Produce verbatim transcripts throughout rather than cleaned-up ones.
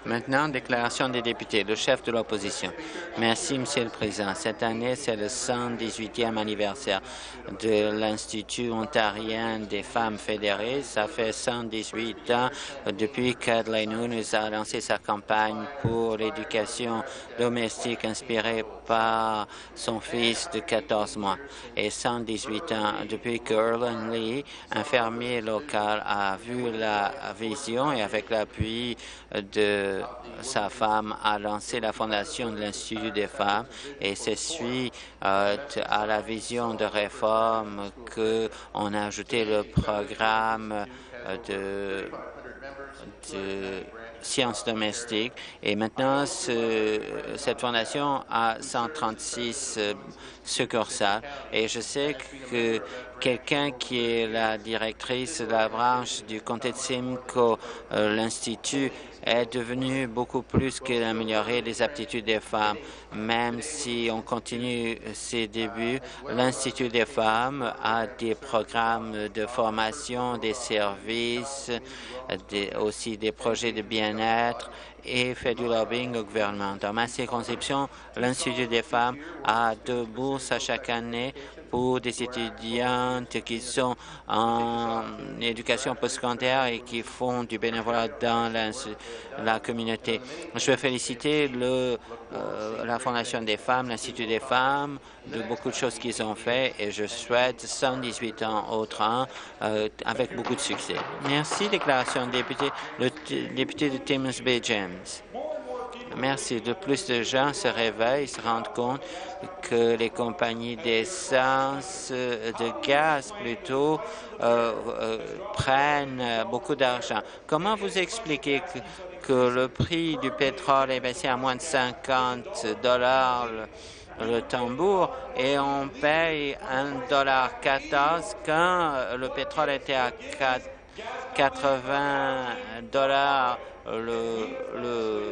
Maintenant, déclaration des députés, le chef de l'opposition. Merci, Monsieur le Président. Cette année, c'est le cent dix-huitième anniversaire de l'Institut ontarien des femmes fédérées. Ça fait cent dix-huit ans depuis qu'Adelaide nous a lancé sa campagne pour l'éducation domestique inspirée par son fils de quatorze mois. Et cent dix-huit ans depuis que Erlen Lee, infirmier local, a vu la vision et avec l'appui de sa femme a lancé la fondation de l'Institut des femmes et c'est suite euh, à la vision de réforme qu'on a ajouté le programme de, de sciences domestiques et maintenant ce, cette fondation a cent trente-six euh, succursales et je sais que quelqu'un qui est la directrice de la branche du comté de Simcoe, euh, l'Institut est devenu beaucoup plus que d'améliorer les aptitudes des femmes. Même si on continue ses débuts, l'Institut des femmes a des programmes de formation, des services, des, aussi des projets de bien-être et fait du lobbying au gouvernement. Dans ma circonscription, l'Institut des femmes a deux bourses à chaque année pour des étudiantes qui sont en éducation postsecondaire et qui font du bénévolat dans la, la communauté. Je veux féliciter le, euh, la Fondation des femmes, l'Institut des femmes, de beaucoup de choses qu'ils ont fait et je souhaite cent dix-huit ans autres ans euh, avec beaucoup de succès. Merci. Déclaration de député, le député de Timmins Bay James. Merci. De plus de gens se réveillent, se rendent compte que les compagnies d'essence, de gaz plutôt, euh, euh, prennent beaucoup d'argent. Comment vous expliquez que, que le prix du pétrole est baissé à moins de cinquante dollars le, le tambour et on paye un dollar quatorze quand le pétrole était à quatre-vingts dollars le, le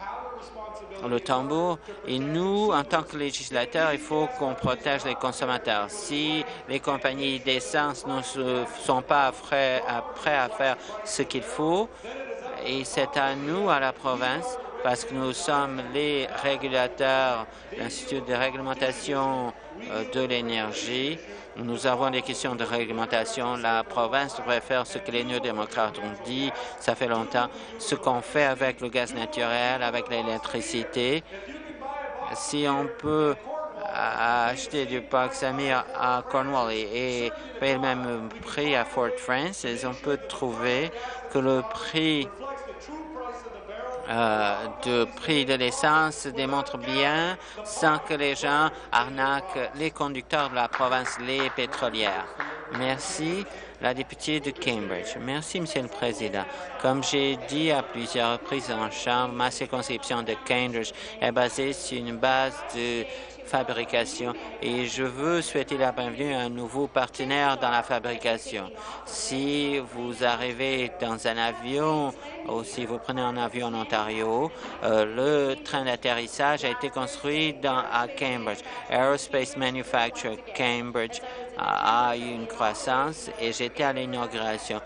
le tambour. Et nous, en tant que législateurs, il faut qu'on protège les consommateurs. Si les compagnies d'essence ne sont pas prêts à, prêts à faire ce qu'il faut, et c'est à nous, à la province, parce que nous sommes les régulateurs, l'Institut de réglementation de l'énergie. Nous avons des questions de réglementation. La province devrait faire ce que les néo-démocrates ont dit, ça fait longtemps, ce qu'on fait avec le gaz naturel, avec l'électricité. Si on peut acheter du parc Samir à Cornwall et, et payer le même prix à Fort France, on peut trouver que le prix Euh, de prix de l'essence démontre bien sans que les gens arnaquent les conducteurs de la province, les pétrolières. Merci. La députée de Cambridge. Merci, Monsieur le Président. Comme j'ai dit à plusieurs reprises en Chambre, ma circonscription de Cambridge est basée sur une base de fabrication et je veux souhaiter la bienvenue à un nouveau partenaire dans la fabrication. Si vous arrivez dans un avion ou si vous prenez un avion en Ontario, euh, le train d'atterrissage a été construit dans, à Cambridge. Aerospace Manufacture Cambridge a, a eu une croissance et j'étais à l'inauguration.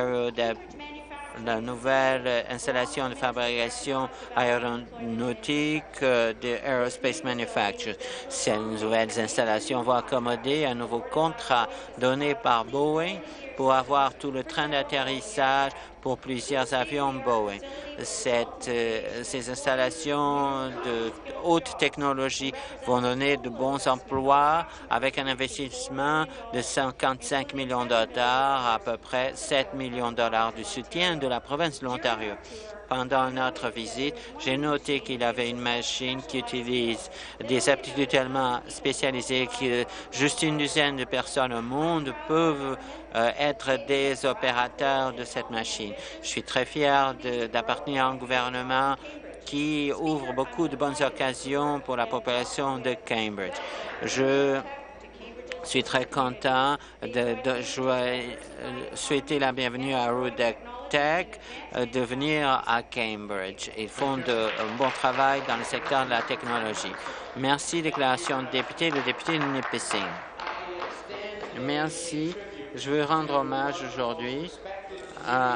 La nouvelle installation de fabrication aéronautique de Aerospace Manufacture. Ces nouvelles installations vont accommoder un nouveau contrat donné par Boeing pour avoir tout le train d'atterrissage pour plusieurs avions Boeing. Cette, euh, ces installations de haute technologie vont donner de bons emplois avec un investissement de cinquante-cinq millions de dollars, à peu près sept millions de dollars du soutien de la province de l'Ontario. Pendant notre visite, j'ai noté qu'il y avait une machine qui utilise des aptitudes tellement spécialisées que juste une dizaine de personnes au monde peuvent euh, être des opérateurs de cette machine. Je suis très fier d'appartenir à un gouvernement qui ouvre beaucoup de bonnes occasions pour la population de Cambridge. Je Je suis très content de, de jouer, souhaiter la bienvenue à Rudek Tech de venir à Cambridge. Ils font de, un bon travail dans le secteur de la technologie. Merci. Déclaration de député, le député de Nipissing. Merci. Je veux rendre hommage aujourd'hui à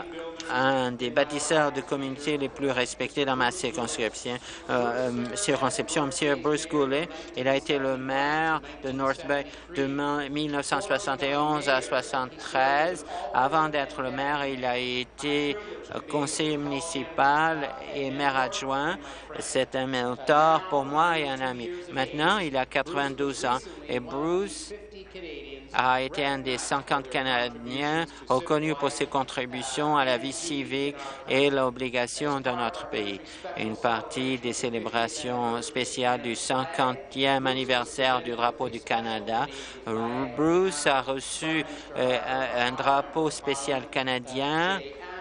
un des bâtisseurs de communauté les plus respectés dans ma circonscription. Euh, euh, circonscription, M. Bruce Goulet, il a été le maire de North Bay de mille neuf cent soixante et onze à soixante-treize. Avant d'être le maire, il a été conseiller municipal et maire adjoint. C'est un mentor pour moi et un ami. Maintenant, il a quatre-vingt-douze ans et Bruce a été un des cinquante Canadiens reconnus pour ses contributions à la vie civique et l'obligation de notre pays. Une partie des célébrations spéciales du cinquantième anniversaire du drapeau du Canada, Bruce a reçu euh, un, un drapeau spécial canadien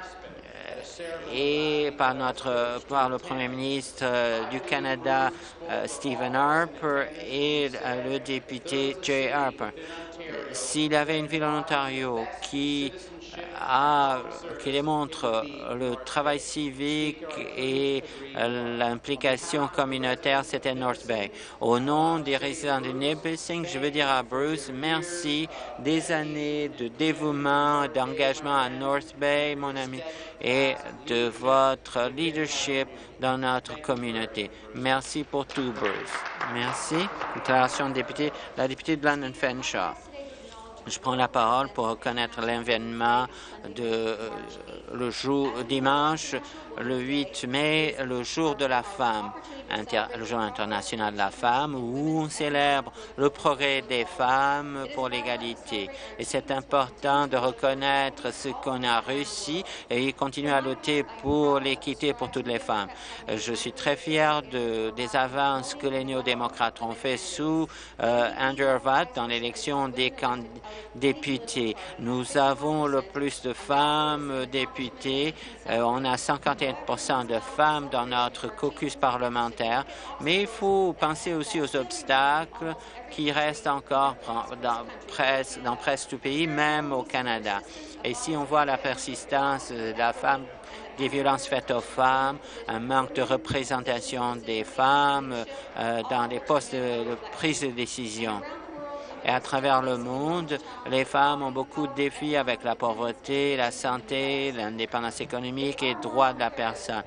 et par, notre, par le Premier ministre euh, du Canada, euh, Stephen Harper, et euh, le député Jay Harper. S'il y avait une ville en Ontario qui, a, qui démontre le travail civique et euh, l'implication communautaire, c'était North Bay. Au nom des résidents de Nipissing, je veux dire à Bruce, merci des années de dévouement, d'engagement à North Bay, mon ami, et de votre leadership dans notre communauté. Merci pour tout, Bruce. Merci. Déclaration de député, la députée de London Fanshawe. Je prends la parole pour reconnaître l'événement de euh, le jour dimanche, le huit mai, le jour de la femme, inter, le jour international de la femme, où on célèbre le progrès des femmes pour l'égalité. Et c'est important de reconnaître ce qu'on a réussi et continuer à lutter pour l'équité pour toutes les femmes. Je suis très fier de, des avances que les néo-démocrates ont fait sous euh, Andrew Orvath dans l'élection des candidats députés. Nous avons le plus de femmes députées. Euh, on a cinquante et un pour cent de femmes dans notre caucus parlementaire, mais il faut penser aussi aux obstacles qui restent encore dans presque, dans presque tout pays, même au Canada. Et si on voit la persistance de la femme, des violences faites aux femmes, un manque de représentation des femmes euh, dans les postes de, de prise de décision. Et à travers le monde, les femmes ont beaucoup de défis avec la pauvreté, la santé, l'indépendance économique et le droit de la personne.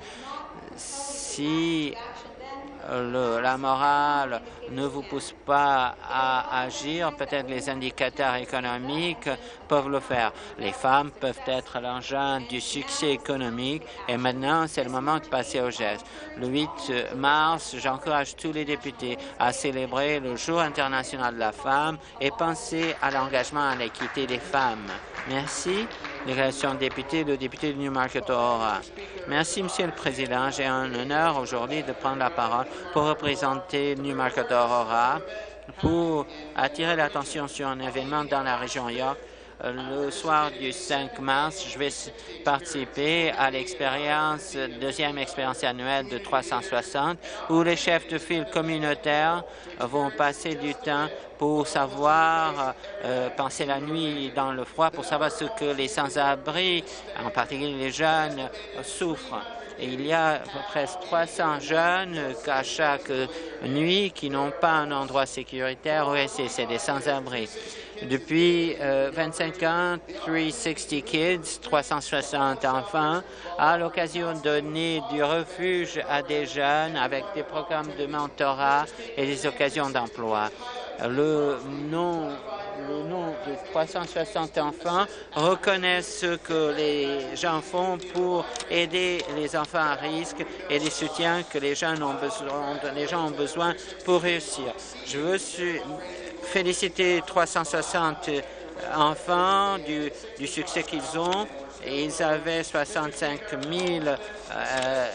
Si le, la morale ne vous pousse pas à agir, peut-être les indicateurs économiques peuvent le faire. Les femmes peuvent être l'engin du succès économique et maintenant, c'est le moment de passer au geste. Le huit mars, j'encourage tous les députés à célébrer le Jour international de la femme et penser à l'engagement à l'équité des femmes. Merci. Déclaration de député, le député de Newmarket-Aurora. Merci, Monsieur le Président. J'ai un honneur aujourd'hui de prendre la parole pour représenter Newmarket-Aurora pour attirer l'attention sur un événement dans la région York. Le soir du cinq mars, je vais participer à l'expérience, deuxième expérience annuelle de trois cent soixante, où les chefs de file communautaires vont passer du temps pour savoir euh, passer la nuit dans le froid, pour savoir ce que les sans-abri, en particulier les jeunes, souffrent. Et il y a presque trois cents jeunes à chaque nuit qui n'ont pas un endroit sécuritaire. Oui, c'est des sans-abri. Depuis euh, vingt-cinq ans, trois cent soixante Kids, trois cent soixante enfants, a l'occasion de donner du refuge à des jeunes avec des programmes de mentorat et des occasions d'emploi. Le nom, le nom de trois cent soixante enfants reconnaît ce que les gens font pour aider les enfants à risque et les soutiens que les gens ont besoin, les gens ont besoin pour réussir. Je veux féliciter trois cent soixante enfants du, du succès qu'ils ont. Ils avaient soixante-cinq mille euh,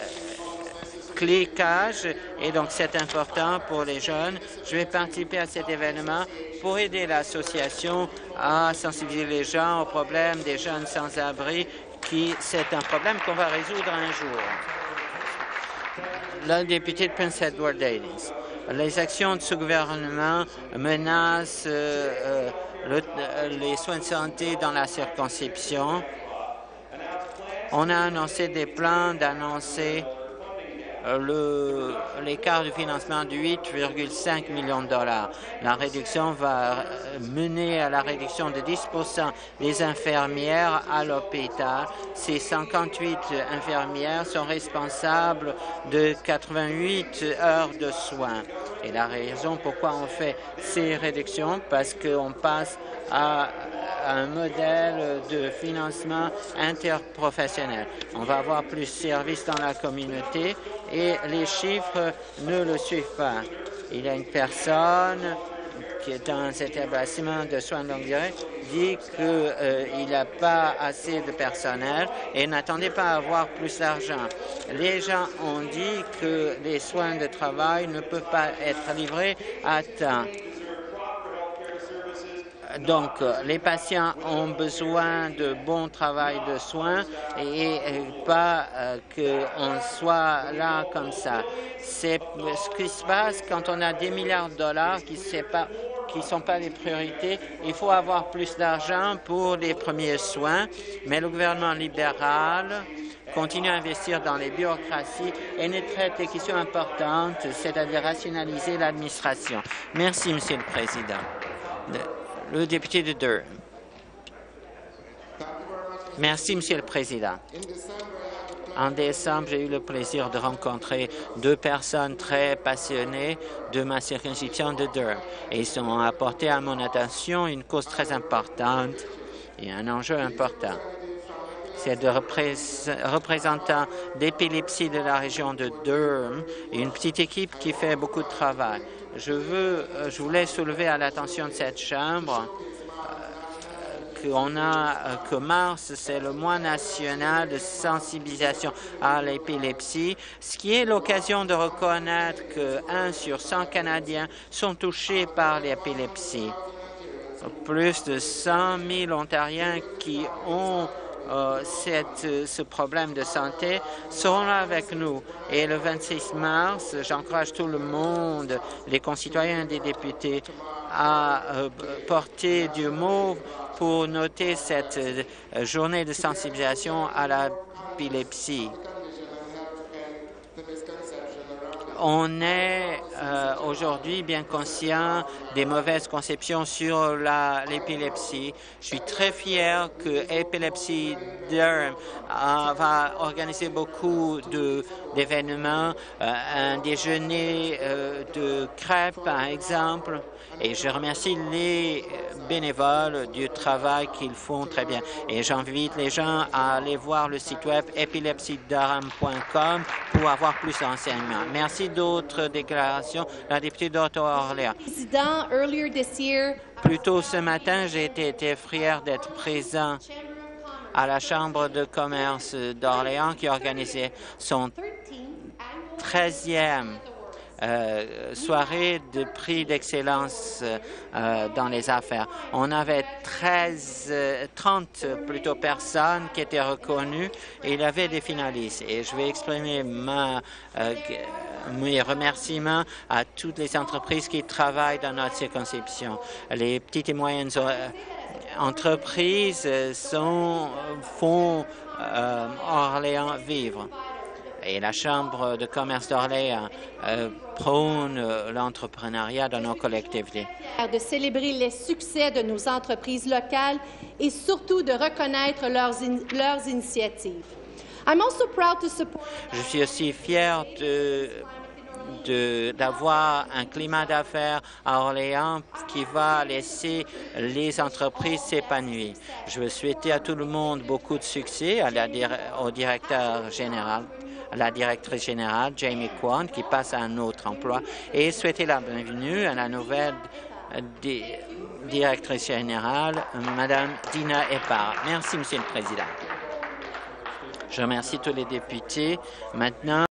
cliquages et donc c'est important pour les jeunes. Je vais participer à cet événement pour aider l'association à sensibiliser les gens aux problèmes des jeunes sans-abri, qui c'est un problème qu'on va résoudre un jour. Le député de Prince Edward Island. Les actions de ce gouvernement menacent euh, le, les soins de santé dans la circonscription. On a annoncé des plans d'annoncer l'écart de financement de huit virgule cinq millions de dollars. La réduction va mener à la réduction de dix pour cent des infirmières à l'hôpital. Ces cinquante-huit infirmières sont responsables de quatre-vingt-huit heures de soins. Et la raison pourquoi on fait ces réductions, parce qu'on passe à un modèle de financement interprofessionnel. On va avoir plus de services dans la communauté et les chiffres ne le suivent pas. Il y a une personne qui est dans cet établissement de soins de longue durée dit qu'il euh, n'a pas assez de personnel et n'attendait pas à avoir plus d'argent. Les gens ont dit que les soins de travail ne peuvent pas être livrés à temps. Donc, les patients ont besoin de bon travail de soins et, et pas euh, qu'on soit là comme ça. C'est ce qui se passe quand on a des milliards de dollars qui ne sont pas les priorités. Il faut avoir plus d'argent pour les premiers soins, mais le gouvernement libéral continue à investir dans les bureaucraties et ne traite les questions importantes, c'est-à-dire rationaliser l'administration. Merci, Monsieur le Président. Le député de Durham. Merci, Monsieur le Président. En décembre, j'ai eu le plaisir de rencontrer deux personnes très passionnées de ma circonscription de Durham. Et ils ont apporté à mon attention une cause très importante et un enjeu important. C'est de représ représentants d'épilepsie de la région de Durham et une petite équipe qui fait beaucoup de travail. Je, veux, je voulais soulever à l'attention de cette Chambre euh, qu'on a, euh, que mars, c'est le mois national de sensibilisation à l'épilepsie, ce qui est l'occasion de reconnaître qu'un sur cent Canadiens sont touchés par l'épilepsie. Plus de cent mille Ontariens qui ont Euh, cette, ce problème de santé seront là avec nous. Et le vingt-six mars, j'encourage tout le monde, les concitoyens des députés, à euh, porter du mauve pour noter cette euh, journée de sensibilisation à l'épilepsie. On est euh, aujourd'hui bien conscient des mauvaises conceptions sur l'épilepsie. Je suis très fier que Epilepsy Durham euh, va organiser beaucoup d'événements, euh, un déjeuner euh, de crêpes par exemple, et je remercie les bénévoles du travail qu'ils font très bien. Et j'invite les gens à aller voir le site web epilepsy durham point com pour avoir plus d'enseignements. Merci. D'autres déclarations. La députée d'Ottawa-Orléans. Président, earlier this year, plus tôt ce matin, j'ai été, été fier d'être présent à la Chambre de commerce d'Orléans qui organisait son treizième Euh, soirée de prix d'excellence euh, dans les affaires. On avait treize, euh, trente plutôt personnes qui étaient reconnues et il y avait des finalistes. Et je vais exprimer ma, euh, mes remerciements à toutes les entreprises qui travaillent dans notre circonscription. Les petites et moyennes euh, entreprises sont, font euh, Orléans vivre. Et la Chambre de commerce d'Orléans euh, prône l'entrepreneuriat dans nos collectivités. De célébrer les succès de nos entreprises locales et surtout de reconnaître leurs, in leurs initiatives. I'm also proud to support... Je suis aussi fier de d'avoir un climat d'affaires à Orléans qui va laisser les entreprises s'épanouir. Je veux souhaiter à tout le monde beaucoup de succès, à la, au directeur général, à la directrice générale, Jamie Kwan, qui passe à un autre emploi, et souhaiter la bienvenue à la nouvelle di directrice générale, Mme Dina Epar. Merci, Monsieur le Président. Je remercie tous les députés. Maintenant,